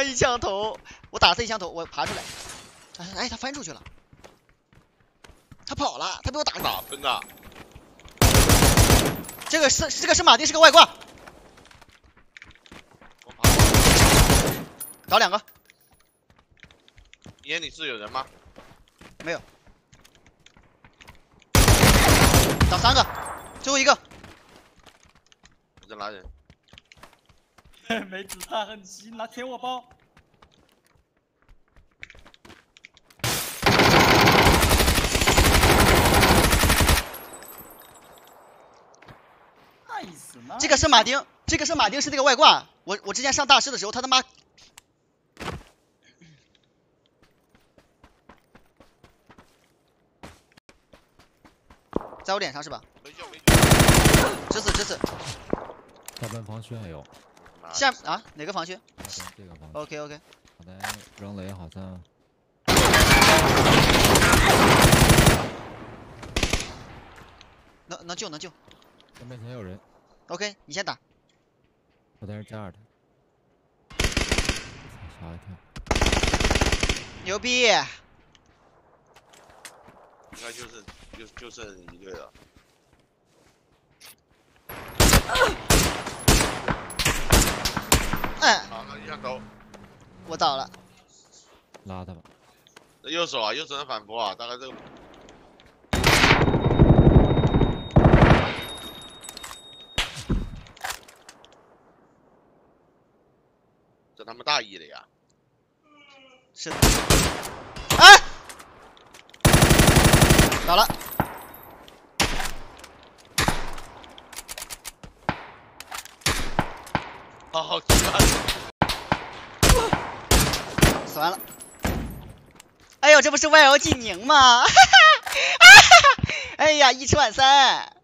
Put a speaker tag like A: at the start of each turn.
A: 一枪头，我打了他一枪头，我爬出来。哎，他翻出去了，他跑了，他被我打
B: 哪分的？
A: 这个是马丁，是个外挂。找2个。
B: 你眼里是有人吗？
A: 没有。找3个，最后1个。
B: 我在拿人。
C: 没子弹很急，拿舔我包。nice。
A: 这个是马丁，是那个外挂。我之前上大师的时候，他妈。在我脸上是吧？
B: 没救。
A: 直死。
D: 大半防区还有。
A: 下啊，哪个防区？
D: 这个防区。
A: OK。
D: 好的，扔雷好像。
A: 能救。
D: 我面前有人。
A: OK， 你先打。
D: 我在这架着他。吓一跳。
A: 牛逼！
B: 应该就剩1队了。好，那一枪头。
A: 我倒了。
D: 拉他吧。
B: 右手能反驳啊，大概这个。这他妈大意了呀！
A: 是的。哎，倒了。
B: 好，
A: 死完了。哎呦，这不是 YL 技宁吗？哎呀，1吃晚3。